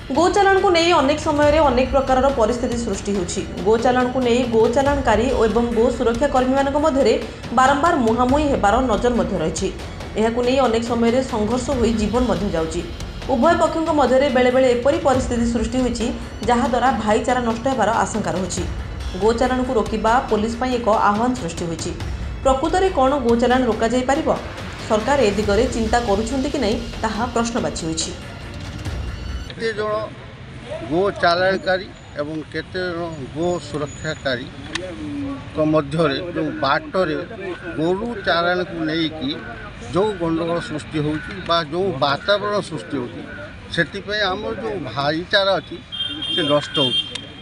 गोचालाण को नहीं अनेक समय अनेक प्रकार परिस्थिति सृष्टि होछि। गोचालाण को नहीं गोचालाणकारी एवं गो सुरक्षा कर्मी मान मध्य बारंबार मुहांमुही हेबार नजर मध्य रही। एहाकु नहीं अनेक समय संघर्ष होई जीवन मध्य जाउछि। उभय पक्षों मध्य बेले बेले एपरी परिस्थिति सृष्टि होछि जहाद्वारा भाईचारा नष्ट होबार आशंका रही। गोचालाण को रोकिबा पुलिस पई एक आह्वान सृष्टि होछि। प्रकृत में कौन गोचालाण रोक जाई पारिबो? सरकार ए दिगरे चिंता करुछन्ति कि नहीं ताहा प्रश्नवाची होछि। केते जन गो चालाणकारी एवं केते जन गो सुरक्षाकारी को मध्य जो बाटरे गोरु चालाण को लेकिन जो गंडगोल सृष्टि होची बा जो वातावरण सृष्टि होची सेतिपय आम जो भाईचारा अच्छी से नष्ट हो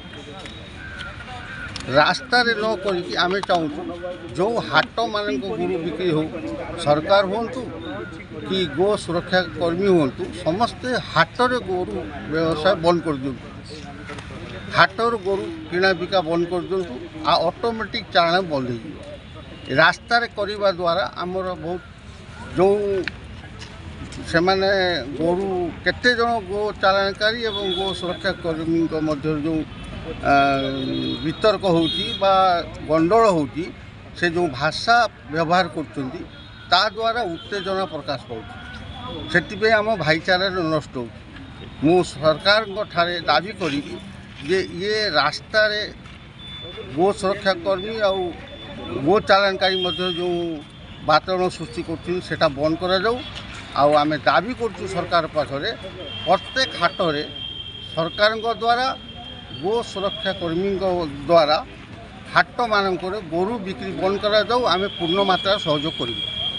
रास्ता रे न करी आमे चाहूँ जो हाट मान गोरु बिक्री हो सरकार हूँ कि गो सुरक्षा कर्मी हूँ समस्ते हाटर गोरु व्यवसाय बंद कर दिंतु। हाटर गोरु किणा बिका बंद कर दिंतु। आ ऑटोमेटिक चालाण बंद हो रास्ता रे करने द्वारा आमर बहुत जो से माने गोरु केते जन गो चालाणकारी एवं गो सुरक्षा कर्मी मध्य जो वितर्क होती बा गंडोल होती से जो भाषा व्यवहार करछंती ता द्वारा उत्तेजना प्रकाश पाउछ। सेतिबे आम भाईचारा नष्ट हो। मु सरकार ठारे दाबी करी जे ये रास्ता रे गो सुरक्षा कर्मी आ गो चालाणकारी मध्य जो वातावरण सृष्टि करता बंद करा जाऊ। आमे दाबी करछु सरकार पाखरे प्रत्येक हाटरे सरकार द्वारा गो सुरक्षा कर्मी द्वारा हाट मानक गोरु बिक्री बंद करा जाऊ। आमे पूर्ण मात्रा सहयोग करू।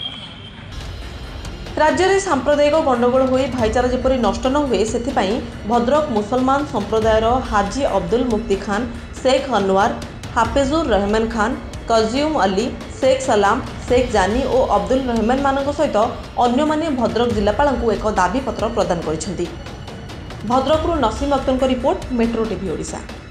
राज्य में सांप्रदायिक गंडगोल होई भाईचारा जेपरी नष्ट न हुए सेथिपाई भद्रक मुसलमान संप्रदायर हाजी अब्दुल मुफ्ती खान, शेख अनवर, हाफिजुर रहमान खान, कज्यूम अली, शेख सलाम, शेख जानी और अब्दुल रहमान मान सहित अन्य माने भद्रक जिलापाल को एक दाबी पत्र प्रदान करिसेंती। भद्रकरू नसीम अख्तरଙ୍କ रिपोर्ट, मेट्रो टीवी ओडिशा।